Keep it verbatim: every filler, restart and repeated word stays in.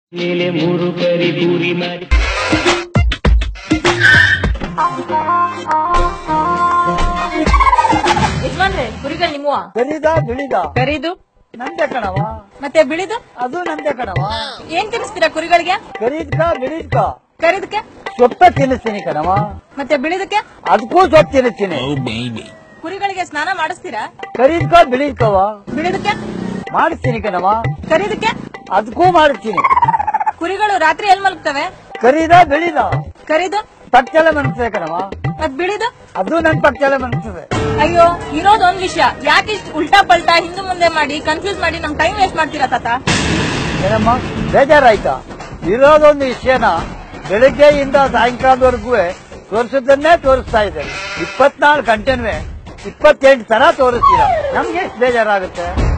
ಮೂರು ಕರಿ ಪೂರಿ ಮಾಡಿ ಯಜಮಾನ್ರೆ ಕುರಿಗಳು ನಿಮ್ಮವ ಕರೀದ ಬಿಳಿದ ಕರೀದು ನಂದೆ ಕಣವ ಮತ್ತೆ ಬಿಳಿದು ಅದು ನಂದೆ ಕಣವ ಏನ್ ತಿನ್ನಿಸ್ತೀರಾ ಕುರಿಗಳಿಗೆ ಕರೀದ್ಕ ಬಿಳಿದ್ಕ ಕರೀದಕ್ಕೆ ಸೊಪ್ಪ ತಿನ್ನಿಸ್ತೀನಿ ಕಣವ ಮತ್ತೆ ಬಿಳಿದಕ್ಕೆ ಅದಕ್ಕೂ ಸೊಪ್ಪು ತಿನ್ನಿಸ್ತೀನಿ ಕುರಿಗಳಿಗೆ ಸ್ನಾನ ಮಾಡಿಸ್ತೀರಾ ಕರೀದ್ಕ ಬಿಳಿದ್ಕವ ಬಿಳಿದಕ್ಕೆ ಮಾಡಿಸ್ತೀನಿ ಕಣವ ಕರೀದಕ್ಕೆ ಅದಕ್ಕೂ ಮಾಡಿಸ್ತೀನಿ ಕುರಿಗಳು ರಾತ್ರಿ ಎಲ್ ಮಲಗ್ತವೆ ಕರೀದ ಬಿಳಿದ ಕರೀದು ಪಕ್ಕೆಲ್ಲ ಮನ್ಸ್ತದೆ ಕಣವ ಮತ್ ಬಿಳಿದು ಅದು ನನ್ ಪಕ್ಕೆಲ್ಲ ಮನ್ಸ್ತದೆ ಅಯ್ಯೋ ಇರೋದ್ ಒಂದ್ ವಿಷಯ ಯಾಕೆ ಇಷ್ಟು ಉಲ್ಟಾ ಪಲ್ಟಾ ಹಿಂದೆ ಮುಂದೆ ಮಾಡಿ ಕನ್ಫ್ಯೂಸ್ ಮಾಡಿ ನಮ್ ಟೈಮ್ ವೇಸ್ಟ್ ಮಾಡ್ತೀರಾ ತಾತ ಏನಮ್ಮ ಬೇಜಾರಾಯ್ತಾ ಇರೋದೊಂದು ವಿಷಯನ ಬೆಳಗ್ಗೆಯಿಂದ ಸಾಯಂಕಾಲದವರೆಗೂ ತೋರಿಸೋದನ್ನೇ ತೋರಿಸ್ತಾ ಇದ್ದಾರೆ ಇಪ್ಪತ್ನಾಲ್ಕು ಗಂಟೆನೂ ಇಪ್ಪತ್ತೆಂಟು ತರ ತೋರಿಸ್ತೀರ ನಮ್ಗೆ ಎಷ್ಟು ಬೇಜಾರಾಗುತ್ತೆ.